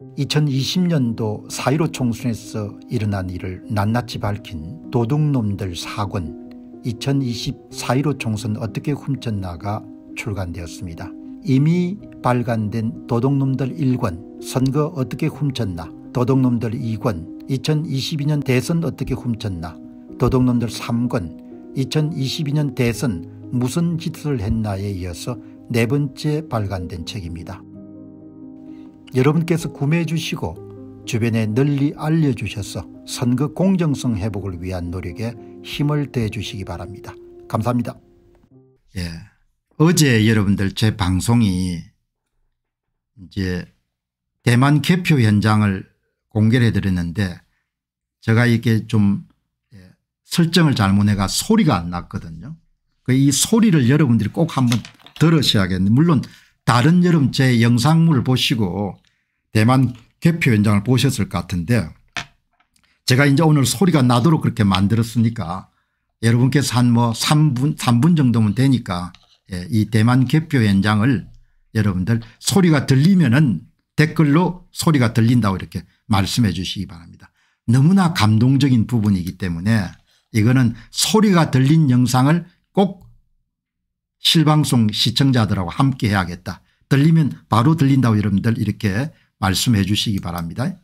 2020년도 4.15 총선에서 일어난 일을 낱낱이 밝힌 도둑놈들 4권 2020 4.15 총선 어떻게 훔쳤나가 출간되었습니다. 이미 발간된 도둑놈들 1권 선거 어떻게 훔쳤나, 도둑놈들 2권 2022년 대선 어떻게 훔쳤나, 도둑놈들 3권 2022년 대선 무슨 짓을 했나에 이어서 네 번째 발간된 책입니다. 여러분께서 구매해 주시고 주변에 널리 알려주셔서 선거 공정성 회복을 위한 노력에 힘을 더해 주시기 바랍니다. 감사합니다. 예, 어제 여러분들 제 방송이 이제 대만 개표 현장을 공개를 해드렸는데 제가 이렇게 좀 설정을 잘못해가 소리가 안 났거든요. 이 소리를 여러분들이 꼭 한번 들으셔야겠는데, 물론 다른 여러분 제 영상물을 보시고 대만 개표 현장을 보셨을 것 같은데 제가 이제 오늘 소리가 나도록 그렇게 만들었으니까 여러분께서 한 뭐 3분 정도면 되니까 이 대만 개표 현장을 여러분들 소리가 들리면은 댓글로 소리가 들린다고 이렇게 말씀해 주시기 바랍니다. 너무나 감동적인 부분이기 때문에 이거는 소리가 들린 영상을 꼭 실방송 시청자들하고 함께 해야겠다. 들리면 바로 들린다고 여러분들 이렇게 말씀해 주시기 바랍니다.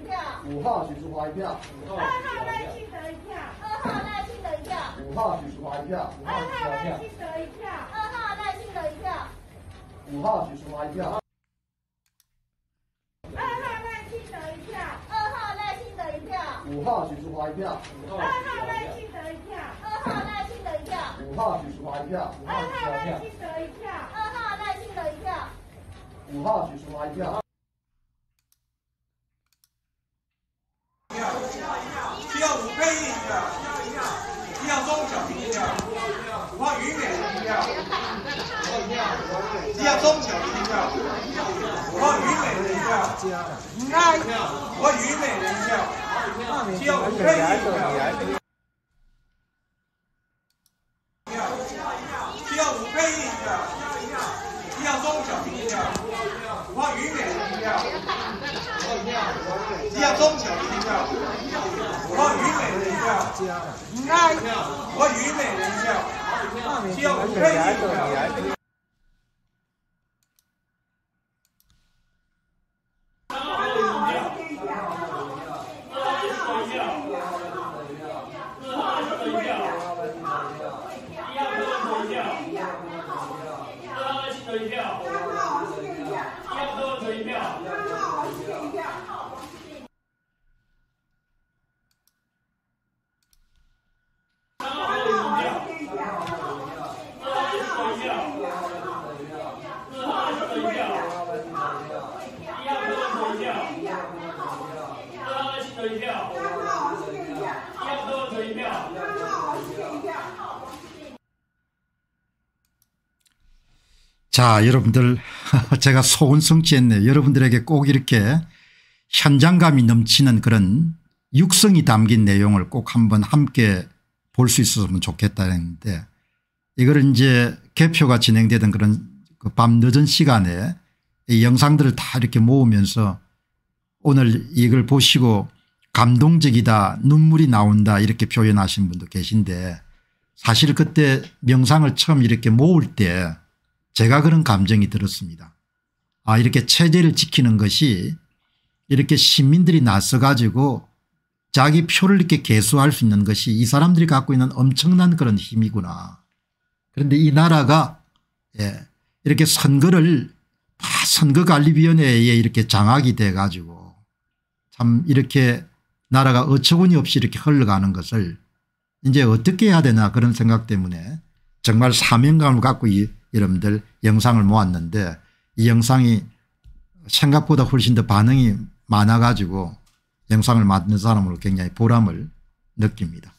5号许淑华1票，2号赖清德1票，2号赖清德1票，5号许淑华1票。 需要5倍硬票，需要中小型票，5号鱼美的票，需要中小型票，5号鱼美的票，5号鱼美的票，需要5倍硬票，需要5倍硬票，需要中小型票，5号鱼美的票，需要中小型票。5号鱼美人票，5号鱼美人票，需要5倍硬票。 자, 여러분들 제가 속은 성취했네요. 여러분들에게 꼭 이렇게 현장감이 넘치는 그런 육성이 담긴 내용을 꼭 한번 함께 볼 수 있었으면 좋겠다 했는데, 이거를 이제 개표가 진행되던 그런 그 밤 늦은 시간에 이 영상들을 다 이렇게 모으면서 오늘 이걸 보시고 감동적이다, 눈물이 나온다 이렇게 표현하신 분도 계신데, 사실 그때 명상을 처음 이렇게 모을 때 제가 그런 감정이 들었습니다. 아, 이렇게 체제를 지키는 것이 이렇게 시민들이 나서 가지고 자기 표를 이렇게 개수할 수 있는 것이 이 사람들이 갖고 있는 엄청난 그런 힘이구나. 그런데 이 나라가 이렇게 선거를 다 선거관리위원회에 이렇게 장악이 돼 가지고 참 이렇게 나라가 어처구니 없이 이렇게 흘러가는 것을 이제 어떻게 해야 되나 그런 생각 때문에 정말 사명감을 갖고 여러분들 영상을 모았는데, 이 영상이 생각보다 훨씬 더 반응이 많아 가지고 영상을 만든 사람으로 굉장히 보람을 느낍니다.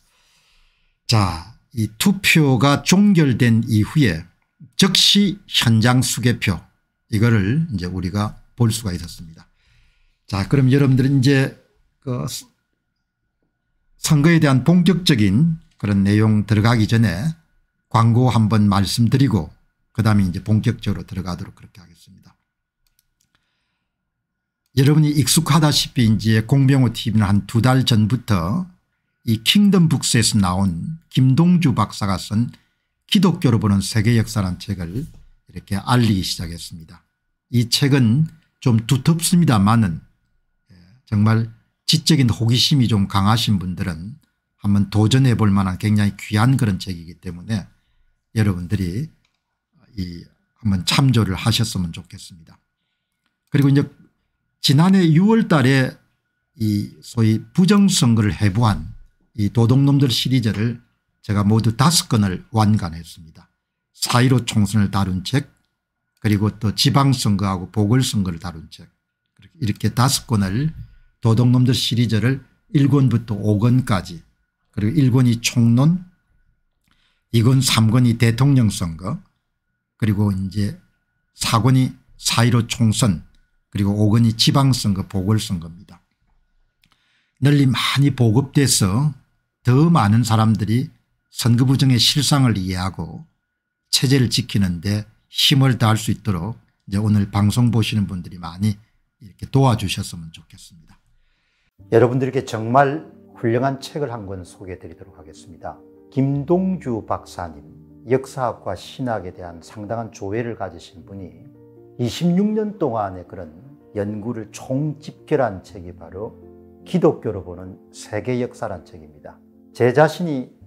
자, 이 투표가 종결된 이후에 즉시 현장 수개표, 이거를 이제 우리가 볼 수가 있었습니다. 자, 그럼 여러분들은 이제 그 선거에 대한 본격적인 그런 내용 들어가기 전에 광고 한번 말씀드리고 그다음에 이제 본격적으로 들어가도록 그렇게 하겠습니다. 여러분이 익숙하다시피 이제 공병호 TV는 한 2달 전부터 이 킹덤 북스에서 나온 김동주 박사가 쓴 기독교로 보는 세계 역사라는 책을 이렇게 알리기 시작했습니다. 이 책은 좀 두텁습니다만은 정말 지적인 호기심이 좀 강하신 분들은 한번 도전해 볼 만한 굉장히 귀한 그런 책이기 때문에 여러분들이 한번 참조를 하셨으면 좋겠습니다. 그리고 이제 지난해 6월 달에 이 소위 부정선거를 해부한 이 도둑놈들 시리즈를 제가 모두 5건을 완간했습니다. 4.15 총선을 다룬 책, 그리고 또 지방선거하고 보궐선거를 다룬 책, 이렇게 5건을 도둑놈들 시리즈를 1권부터 5권까지, 그리고 1권이 총론, 2권 3권이 대통령 선거, 그리고 이제 4권이 4.15 총선, 그리고 5권이 지방선거 보궐선거입니다. 널리 많이 보급돼서 더 많은 사람들이 선거 부정의 실상을 이해하고 체제를 지키는 데 힘을 다할 수 있도록 이제 오늘 방송 보시는 분들이 많이 이렇게 도와주셨으면 좋겠습니다. 여러분들께 정말 훌륭한 책을 한 권 소개해 드리도록 하겠습니다. 김동주 박사님, 역사학과 신학에 대한 상당한 조예를 가지신 분이 26년 동안의 그런 연구를 총집결한 책이 바로 기독교로 보는 세계 역사란 책입니다. 제 자신이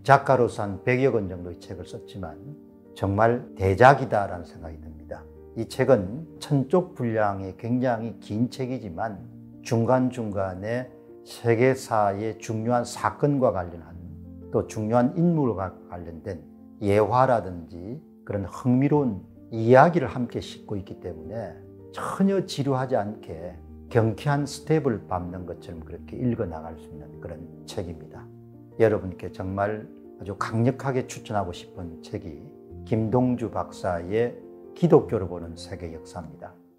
작가로서 한 100여 권 정도의 책을 썼지만 정말 대작이다라는 생각이 듭니다. 이 책은 1000쪽 분량의 굉장히 긴 책이지만 중간중간에 세계사의 중요한 사건과 관련한 또 중요한 인물과 관련된 예화라든지 그런 흥미로운 이야기를 함께 싣고 있기 때문에 전혀 지루하지 않게 경쾌한 스텝을 밟는 것처럼 그렇게 읽어나갈 수 있는 그런 책입니다. 여러분께 정말 아주 강력하게 추천하고 싶은 책이 김동주 박사의 기독교로 보는 세계 역사입니다.